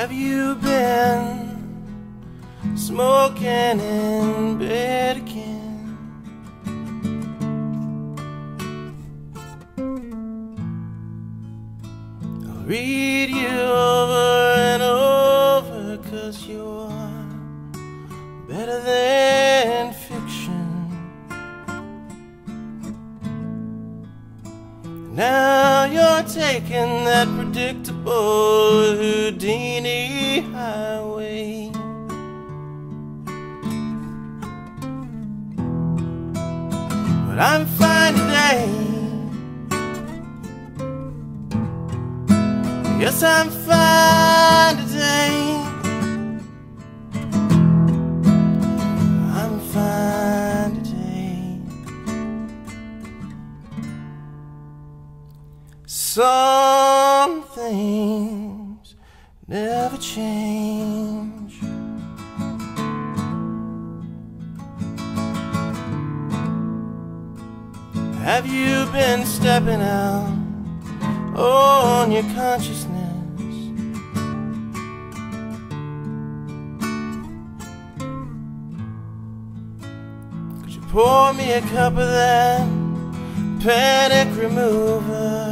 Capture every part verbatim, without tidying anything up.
have you been smoking in bed again? I'll read you over and over, 'cause you're better than fiction. Now you're taking that predictable Houdini highway. But I'm fine today. Yes, I'm fine today. I'm fine today. Some things never change. Have you been stepping out on your consciousness? Could you pour me a cup of that panic remover?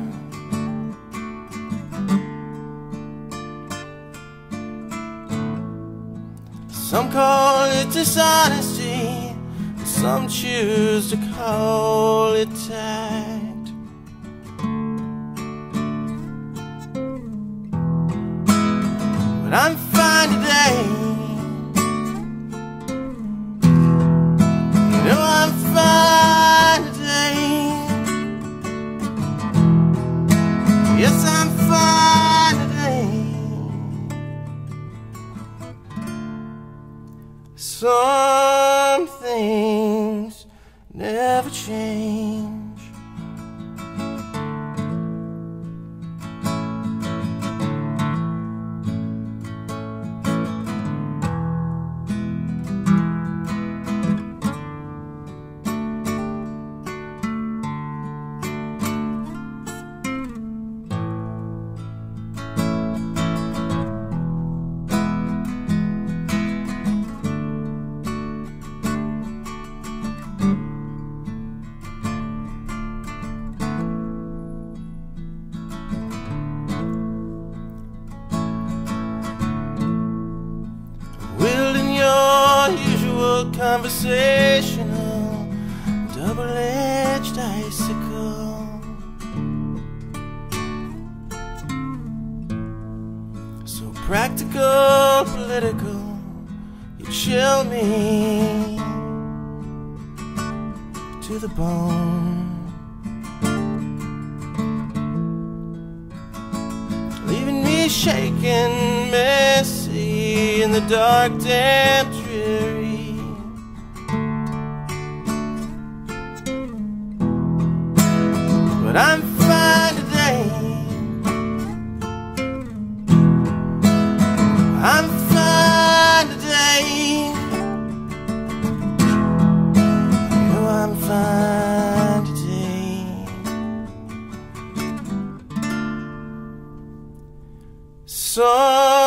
Some call it dishonesty, some choose to call it tact. But I'm fine today. You know I'm fine today. Yes, I'm fine today. Some things never change. Conversational, double-edged icicle. So practical, political, you chill me to the bone, leaving me shaking, messy in the dark, damp, dreary. But I'm fine today. I'm fine today. You know I'm fine today. So